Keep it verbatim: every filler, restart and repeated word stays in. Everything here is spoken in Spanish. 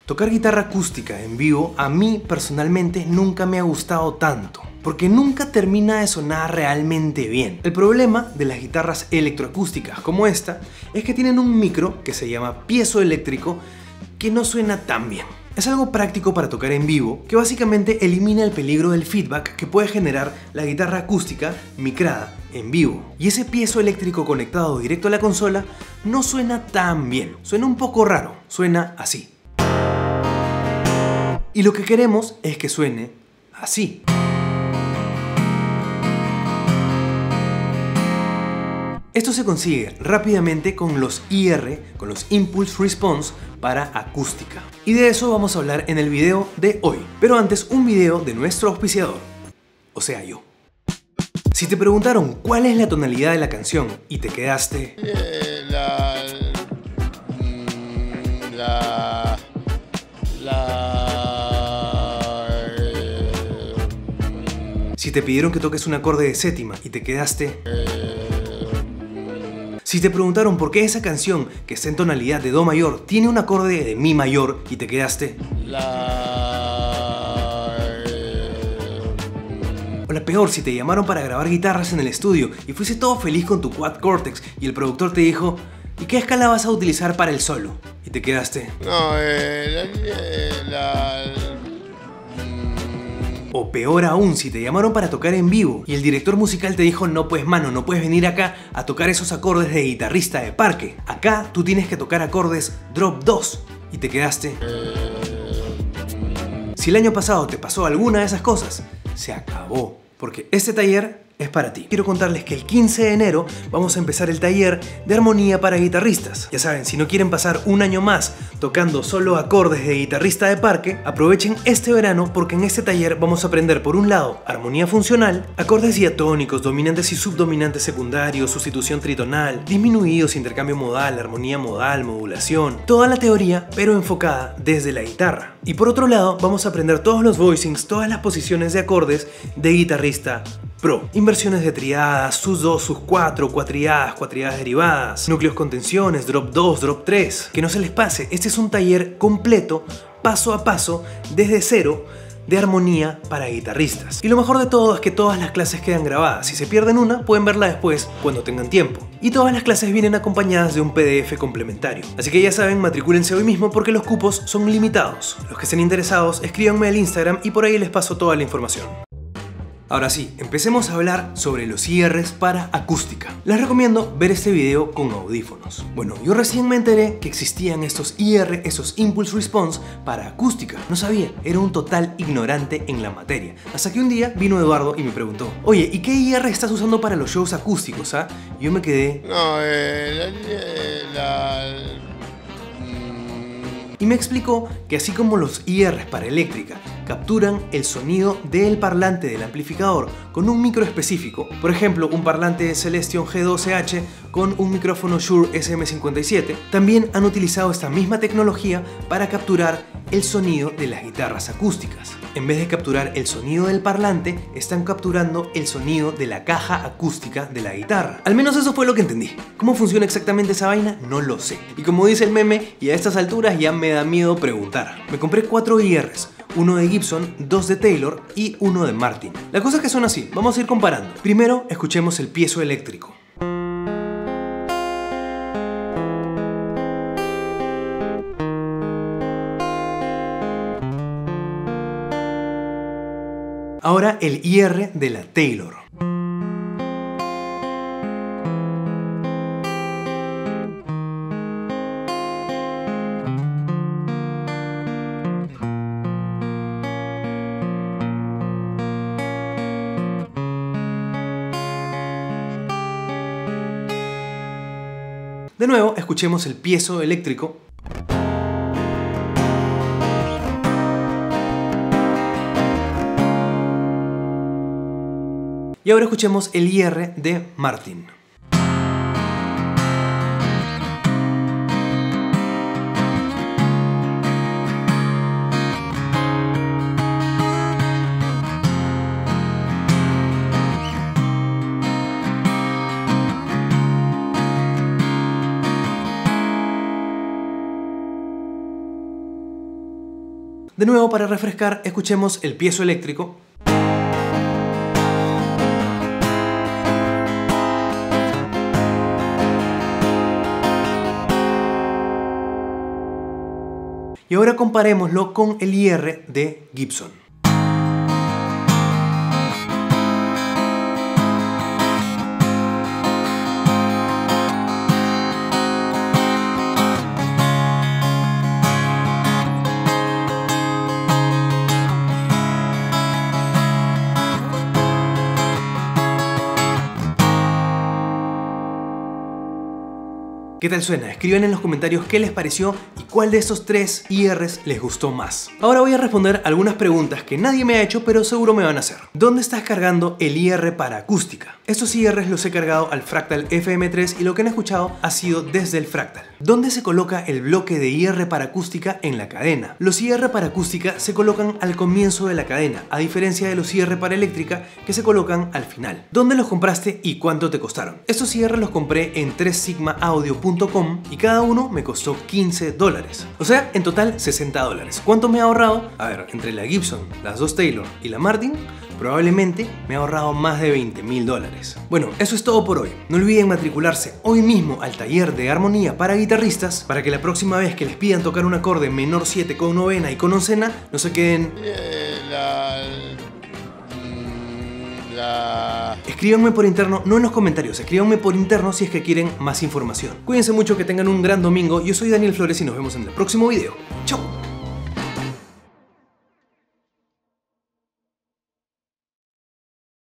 Tocar guitarra acústica en vivo a mí personalmente nunca me ha gustado tanto, porque nunca termina de sonar realmente bien. El problema de las guitarras electroacústicas como esta es que tienen un micro que se llama piezoeléctrico que no suena tan bien. Es algo práctico para tocar en vivo que básicamente elimina el peligro del feedback que puede generar la guitarra acústica micrada en vivo. Y ese piezoeléctrico conectado directo a la consola no suena tan bien, suena un poco raro, suena así. Y lo que queremos es que suene así. Esto se consigue rápidamente con los I R, con los Impulse Response para acústica. Y de eso vamos a hablar en el video de hoy. Pero antes, un video de nuestro auspiciador, o sea yo. Si te preguntaron cuál es la tonalidad de la canción y te quedaste... Eh, la... La... La... Eh, Si te pidieron que toques un acorde de séptima y te quedaste... eh, Si te preguntaron por qué esa canción que está en tonalidad de Do mayor tiene un acorde de Mi mayor y te quedaste... La... eh, O la peor, si te llamaron para grabar guitarras en el estudio y fuiste todo feliz con tu Quad Cortex y el productor te dijo ¿y qué escala vas a utilizar para el solo? Y te quedaste... No, eh, la... eh, la O peor aún, si te llamaron para tocar en vivo y el director musical te dijo no pues mano, no puedes venir acá a tocar esos acordes de guitarrista de parque. Acá tú tienes que tocar acordes drop dos y te quedaste... Si el año pasado te pasó alguna de esas cosas, se acabó. Porque este taller es para ti. Quiero contarles que el quince de enero vamos a empezar el taller de armonía para guitarristas. Ya saben, si no quieren pasar un año más tocando solo acordes de guitarrista de parque, aprovechen este verano porque en este taller vamos a aprender por un lado armonía funcional, acordes diatónicos, dominantes y subdominantes secundarios, sustitución tritonal, disminuidos, intercambio modal, armonía modal, modulación, toda la teoría pero enfocada desde la guitarra. Y por otro lado vamos a aprender todos los voicings, todas las posiciones de acordes de guitarrista pro. Inversiones de triadas, sus dos, sus cuatro, cuatriadas, cuatriadas derivadas, núcleos con tensiones, drop dos, drop tres. Que no se les pase, este es un taller completo, paso a paso, desde cero, de armonía para guitarristas. Y lo mejor de todo es que todas las clases quedan grabadas. Si se pierden una, pueden verla después cuando tengan tiempo. Y todas las clases vienen acompañadas de un P D F complementario. Así que ya saben, matricúlense hoy mismo porque los cupos son limitados. Los que estén interesados, escríbanme al Instagram y por ahí les paso toda la información. Ahora sí, empecemos a hablar sobre los I Rs para acústica. Les recomiendo ver este video con audífonos. Bueno, yo recién me enteré que existían estos I R, esos Impulse Response para acústica. No sabía, era un total ignorante en la materia. Hasta que un día vino Eduardo y me preguntó, oye, ¿y qué I R estás usando para los shows acústicos? ¿Ah? Y yo me quedé... No, eh, la... la Y me explicó que así como los I Rs para eléctrica capturan el sonido del parlante del amplificador con un micro específico, por ejemplo un parlante Celestion G doce H con un micrófono Shure S M cincuenta y siete, también han utilizado esta misma tecnología para capturar el sonido de las guitarras acústicas. En vez de capturar el sonido del parlante, están capturando el sonido de la caja acústica de la guitarra. Al menos eso fue lo que entendí. ¿Cómo funciona exactamente esa vaina? No lo sé. Y como dice el meme, y a estas alturas ya me da miedo preguntar. Me compré cuatro I Rs, uno de Gibson, dos de Taylor y uno de Martin. La cosa es que son así, vamos a ir comparando. Primero, escuchemos el piezoeléctrico. Ahora el I R de la Taylor. De nuevo, escuchemos el piezoeléctrico. Y ahora escuchemos el I R de Martin. De nuevo, para refrescar, escuchemos el piezoeléctrico. Y ahora comparémoslo con el I R de Gibson. ¿Qué tal suena? Escriban en los comentarios qué les pareció y cuál de estos tres I Rs les gustó más. Ahora voy a responder algunas preguntas que nadie me ha hecho, pero seguro me van a hacer. ¿Dónde estás cargando el I R para acústica? Estos I Rs los he cargado al Fractal F M tres y lo que han escuchado ha sido desde el Fractal. ¿Dónde se coloca el bloque de I R para acústica en la cadena? Los I R para acústica se colocan al comienzo de la cadena, a diferencia de los I R para eléctrica que se colocan al final. ¿Dónde los compraste y cuánto te costaron? Estos I R los compré en tres sigma audio punto com y cada uno me costó quince dólares. O sea, en total sesenta dólares. ¿Cuánto me he ahorrado? A ver, entre la Gibson, las dos Taylor y la Martin, probablemente me he ahorrado más de veinte mil dólares. Bueno, eso es todo por hoy. No olviden matricularse hoy mismo al taller de armonía para guitarristas para que la próxima vez que les pidan tocar un acorde menor siete con novena y con oncena, no se queden... La... La... Escríbanme por interno, no en los comentarios, escríbanme por interno si es que quieren más información. Cuídense mucho, que tengan un gran domingo. Yo soy Daniel Flores y nos vemos en el próximo video. ¡Chao!